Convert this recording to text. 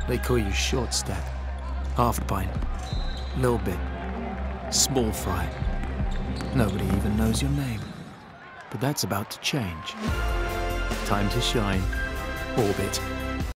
They call you short step, half pint, little bit, small fry. Nobody even knows your name. But that's about to change. Time to shine. Orbit.